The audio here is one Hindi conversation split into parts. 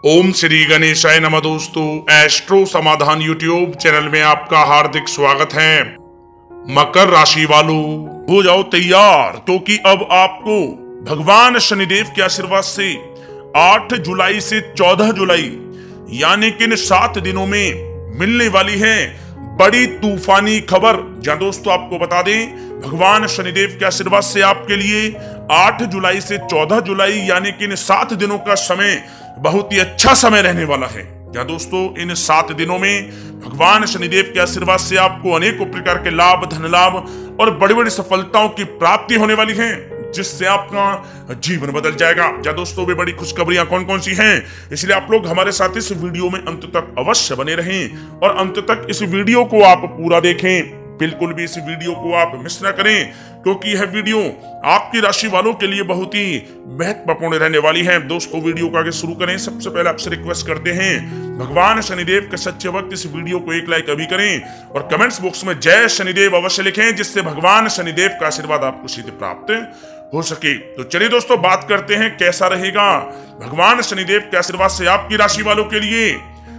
ओम श्री गणेशाय नमः। दोस्तों, एस्ट्रो समाधान यूट्यूब चैनल में आपका हार्दिक स्वागत है। मकर राशि वालों, हो जाओ तैयार, क्योंकि अब आपको भगवान शनिदेव के आशीर्वाद से 8 जुलाई से 14 जुलाई यानी कि इन 7 दिनों में मिलने वाली है बड़ी तूफानी खबर। जहां दोस्तों आपको बता दें, भगवान शनिदेव के आशीर्वाद से आपके लिए 8 जुलाई से 14 जुलाई यानी कि इन 7 दिनों का समय बहुत ही अच्छा समय रहने वाला है। जहां दोस्तों इन 7 दिनों में भगवान शनिदेव के आशीर्वाद से आपको अनेकों प्रकार के लाभ, धन लाभ और बड़ी बड़ी सफलताओं की प्राप्ति होने वाली है, जिससे आपका जीवन बदल जाएगा। जहां दोस्तों वे बड़ी खुशखबरियां कौन कौन सी हैं, इसलिए आप लोग हमारे साथ इस वीडियो में अंत तक अवश्य बने रहें और अंत तक इस वीडियो को आप पूरा देखें। बिल्कुल भी इस वीडियो को आप मिस ना करें, क्योंकि यह वीडियो आपकी राशि वालों के लिए बहुत ही महत्वपूर्ण रहने वाली है। दोस्तों, वीडियो को आगे शुरू करें, सबसे पहले आपसे रिक्वेस्ट करते हैं, भगवान शनिदेव के सच्चे भक्त इस वीडियो को एक लाइक अभी करें और कमेंट्स बॉक्स में जय शनिदेव अवश्य लिखें, जिससे भगवान शनिदेव का आशीर्वाद आपको सीधे प्राप्त हो सके। तो चलिए दोस्तों, बात करते हैं कैसा रहेगा भगवान शनिदेव के आशीर्वाद से आपकी राशि वालों के लिए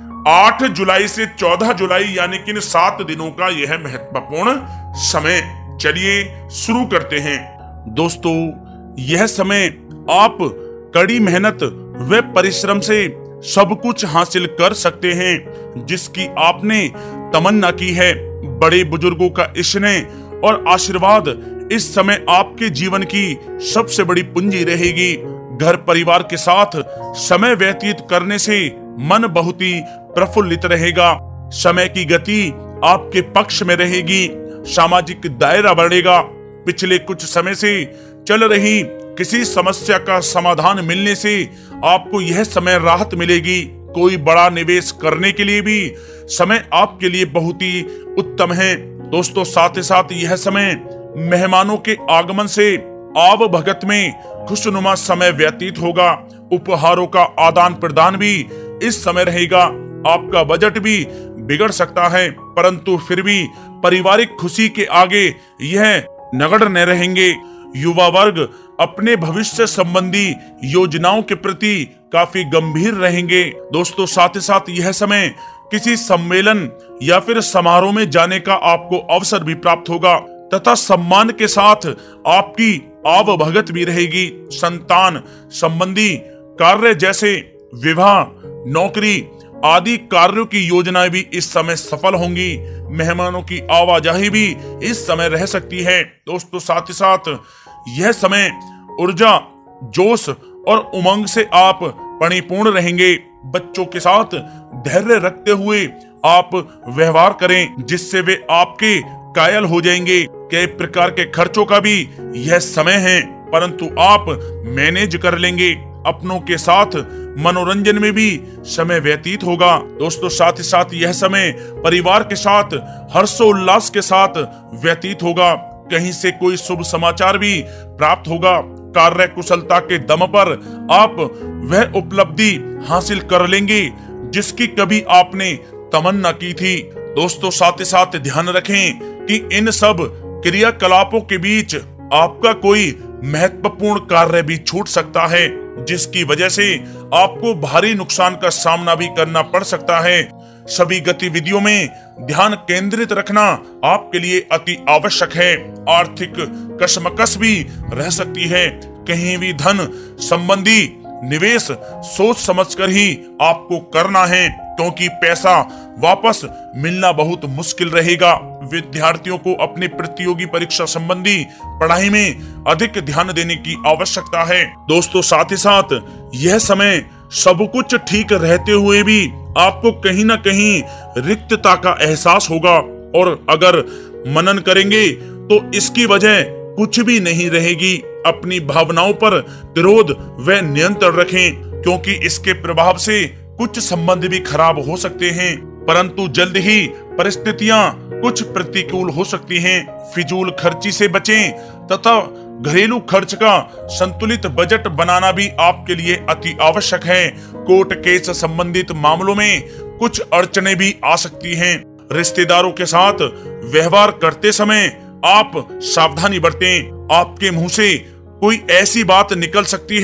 8 जुलाई से 14 जुलाई यानी कि इन 7 दिनों का यह महत्वपूर्ण समय। चलिए शुरू करते हैं। दोस्तों, यह समय आप कड़ी मेहनत व परिश्रम से सब कुछ हासिल कर सकते हैं, जिसकी आपने तमन्ना की है। बड़े बुजुर्गों का स्नेह और आशीर्वाद इस समय आपके जीवन की सबसे बड़ी पूंजी रहेगी। घर परिवार के साथ समय व्यतीत करने से मन बहुत ही प्रफुल्लित रहेगा। समय की गति आपके पक्ष में रहेगी, सामाजिक दायरा बढ़ेगा। पिछले कुछ समय से चल रही किसी समस्या का समाधान मिलने से आपको यह समय राहत मिलेगी। कोई बड़ा निवेश करने के लिए भी समय आपके लिए बहुत ही उत्तम है। दोस्तों, साथ ही साथ यह समय मेहमानों के आगमन से आव भगत में खुशनुमा समय व्यतीत होगा। उपहारों का आदान प्रदान भी इस समय रहेगा। आपका बजट भी बिगड़ सकता है, परंतु फिर भी पारिवारिक खुशी के आगे यह नगण्य न रहेंगे। युवा वर्ग अपने भविष्य संबंधी योजनाओं के प्रति काफी गंभीर रहेंगे। दोस्तों, साथ ही साथ यह समय किसी सम्मेलन या फिर समारोह में जाने का आपको अवसर भी प्राप्त होगा तथा सम्मान के साथ आपकी आवभगत भी रहेगी। संतान संबंधी कार्य जैसे विवाह, नौकरी आदि कार्यों की योजनाएं भी इस समय सफल होंगी। मेहमानों की आवाजाही भी इस समय रह सकती है। दोस्तों, साथ ही साथ यह समय ऊर्जा, जोश और उमंग से आप परिपूर्ण रहेंगे। बच्चों के साथ धैर्य रखते हुए आप व्यवहार करें, जिससे वे आपके कायल हो जाएंगे। कई प्रकार के खर्चों का भी यह समय है, परंतु आप मैनेज कर लेंगे। अपनों के साथ मनोरंजन में भी समय व्यतीत होगा। दोस्तों, साथ ही साथ यह समय परिवार के साथ हर्षोल्लास के साथ व्यतीत होगा। कहीं से कोई शुभ समाचार भी प्राप्त होगा। कार्य कुशलता के दम पर आप वह उपलब्धि हासिल कर लेंगे जिसकी कभी आपने तमन्ना की थी। दोस्तों, साथ ही साथ ध्यान रखें कि इन सब क्रियाकलापों के बीच आपका कोई महत्वपूर्ण कार्य भी छूट सकता है, जिसकी वजह से आपको भारी नुकसान का सामना भी करना पड़ सकता है। सभी गतिविधियों में ध्यान केंद्रित रखना आपके लिए अति आवश्यक है। आर्थिक कशमकश भी रह सकती है। कहीं भी धन संबंधी निवेश सोच समझकर ही आपको करना है, क्योंकि पैसा वापस मिलना बहुत मुश्किल रहेगा। विद्यार्थियों को अपनी प्रतियोगी परीक्षा संबंधी पढ़ाई में अधिक ध्यान देने की आवश्यकता है। दोस्तों, साथ ही साथ यह समय सब कुछ ठीक रहते हुए भी आपको कहीं ना कहीं रिक्तता का एहसास होगा, और अगर मनन करेंगे तो इसकी वजह कुछ भी नहीं रहेगी। अपनी भावनाओं पर विरोध व नियंत्रण रखें, क्योंकि इसके प्रभाव से कुछ संबंध भी खराब हो सकते हैं, परंतु जल्द ही परिस्थितियां कुछ प्रतिकूल हो सकती हैं। फिजूल खर्ची से बचें तथा घरेलू खर्च का संतुलित बजट बनाना भी आपके लिए अति आवश्यक है। कोर्ट केस संबंधित मामलों में कुछ अड़चनें भी आ सकती हैं। रिश्तेदारों के साथ व्यवहार करते समय आप सावधानी बरतें। आपके मुंह से कोई ऐसी बात निकल सकती है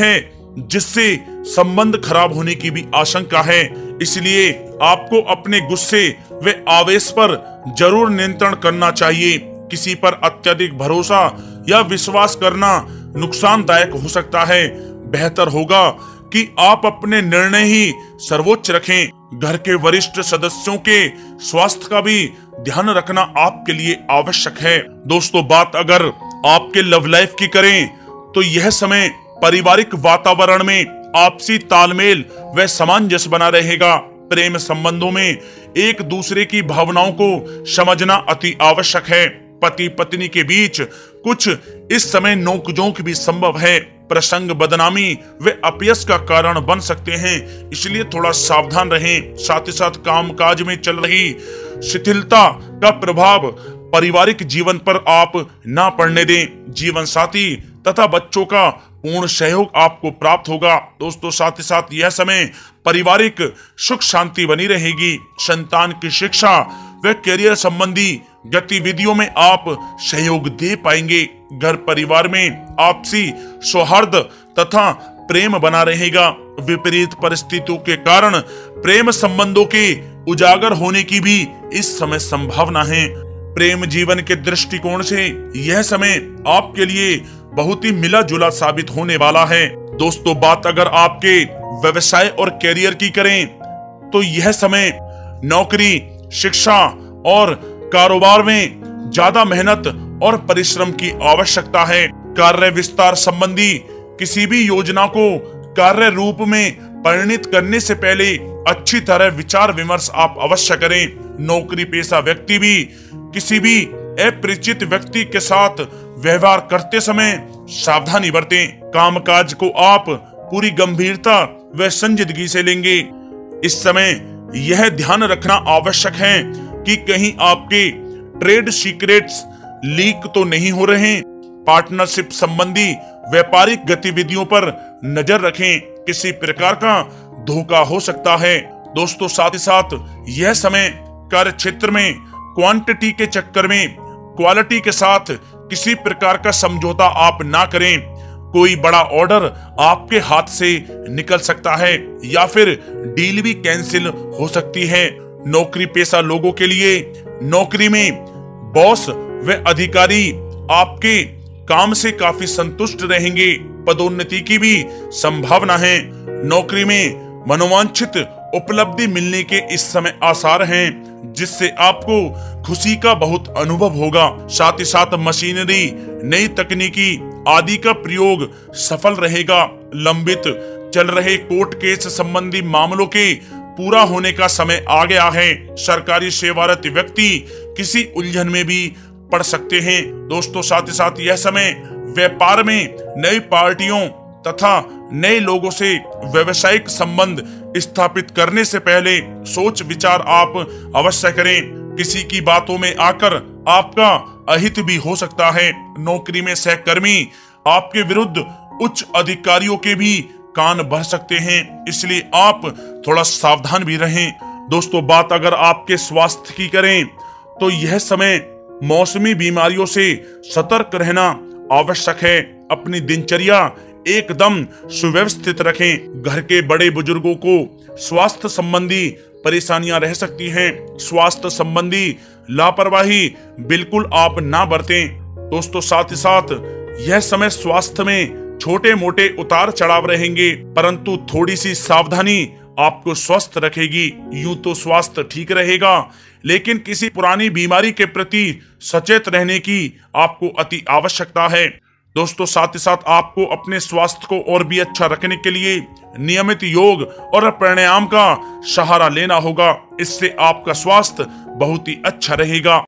जिससे संबंध खराब होने की भी आशंका है। इसलिए आपको अपने गुस्से व आवेश पर जरूर नियंत्रण करना चाहिए। किसी पर अत्यधिक भरोसा या विश्वास करना नुकसानदायक हो सकता है। बेहतर होगा कि आप अपने निर्णय ही सर्वोच्च रखें। घर के वरिष्ठ सदस्यों के स्वास्थ्य का भी ध्यान रखना आपके लिए आवश्यक है। दोस्तों, बात अगर आपके लव लाइफ की करें तो यह समय पारिवारिक वातावरण में आपसी तालमेल व सामंजस्य बना रहेगा। प्रेम संबंधों में एक दूसरे की भावनाओं को समझना अति आवश्यक है। पति पत्नी के बीच कुछ इस समय नोकझोंक भी संभव है। प्रसंग बदनामी व अपयश का कारण बन सकते हैं, इसलिए थोड़ा सावधान रहें। साथ ही साथ कामकाज में चल रही शिथिलता का प्रभाव पारिवारिक जीवन पर आप ना पड़ने दें। जीवन साथी तथा बच्चों का पूर्ण सहयोग आपको प्राप्त होगा। दोस्तों, साथ ही साथ यह समय पारिवारिक सुख शांति बनी रहेगी। संतान की शिक्षा व करियर संबंधी गतिविधियों में आप सहयोग दे पाएंगे। घर परिवार में आपसी सौहार्द तथा प्रेम बना रहेगा। विपरीत परिस्थितियों के कारण प्रेम संबंधों के उजागर होने की भी इस समय संभावना है। प्रेम जीवन के दृष्टिकोण से यह समय आपके लिए बहुत ही मिला जुला साबित होने वाला है। दोस्तों, बात अगर आपके व्यवसाय और करियर की करें तो यह समय नौकरी, शिक्षा और कारोबार में ज्यादा मेहनत और परिश्रम की आवश्यकता है। कार्य विस्तार संबंधी किसी भी योजना को कार्य रूप में परिणित करने से पहले अच्छी तरह विचार विमर्श आप अवश्य करें। नौकरी पेशा व्यक्ति भी किसी भी अपरिचित व्यक्ति के साथ व्यवहार करते समय सावधानी बरतें। कामकाज को आप पूरी गंभीरता व संजीदगी से लेंगे। इस समय यह ध्यान रखना आवश्यक है कि कहीं आपके ट्रेड सीक्रेट्स लीक तो नहीं हो रहे। पार्टनरशिप संबंधी व्यापारिक गतिविधियों पर नजर रखें, किसी प्रकार का धोखा हो सकता है। दोस्तों, साथ ही साथ यह समय कार्य क्षेत्र में क्वांटिटी के चक्कर में क्वालिटी के साथ किसी प्रकार का समझौता आप ना करें। कोई बड़ा ऑर्डर आपके हाथ से निकल सकता है या फिर डील भी कैंसिल हो सकती है। नौकरी पेशा लोगों के लिए नौकरी में बॉस व अधिकारी आपके काम से काफी संतुष्ट रहेंगे। पदोन्नति की भी संभावना है। नौकरी में मनोवांछित उपलब्धि मिलने के इस समय आसार हैं, जिससे आपको खुशी का बहुत अनुभव होगा। साथ ही साथ मशीनरी, नई तकनीकी आदि का प्रयोग सफल रहेगा। लंबित चल रहे कोर्ट केस संबंधी मामलों के पूरा होने का समय आ गया है। सरकारी सेवारत व्यक्ति किसी उलझन में भी पड़ सकते हैं। दोस्तों, साथ ही साथ यह समय व्यापार में नई पार्टियों तथा नए लोगों से व्यवसायिक संबंध स्थापित करने से पहले सोच विचार आप अवश्य करें। किसी की बातों में आकर आपका अहित भी हो सकता है। नौकरी में सहकर्मी आपके विरुद्ध उच्च अधिकारियों के भी कान भर सकते हैं, इसलिए आप थोड़ा सावधान भी रहें। दोस्तों, बात अगर आपके स्वास्थ्य की करें तो यह समय मौसमी बीमारियों से सतर्क रहना आवश्यक है। अपनी दिनचर्या एकदम सुव्यवस्थित रखें। घर के बड़े बुजुर्गों को स्वास्थ्य संबंधी परेशानियां रह सकती हैं। स्वास्थ्य संबंधी लापरवाही बिल्कुल आप ना बरतें। दोस्तों, साथ ही साथ यह समय स्वास्थ्य में छोटे मोटे उतार चढ़ाव रहेंगे, परंतु थोड़ी सी सावधानी आपको स्वस्थ रखेगी। यूं तो स्वास्थ्य ठीक रहेगा, लेकिन किसी पुरानी बीमारी के प्रति सचेत रहने की आपको अति आवश्यकता है। दोस्तों, साथ ही साथ आपको अपने स्वास्थ्य को और भी अच्छा रखने के लिए नियमित योग और प्राणायाम का सहारा लेना होगा। इससे आपका स्वास्थ्य बहुत ही अच्छा रहेगा।